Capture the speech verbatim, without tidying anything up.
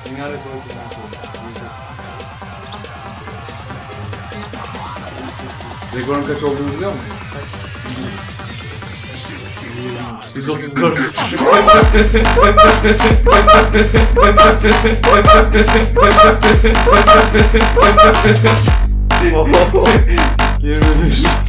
Dünya rekoru kıran soru. Rekorun kaç olduğunu biliyor musun? yüz otuz dört. yirmi bir.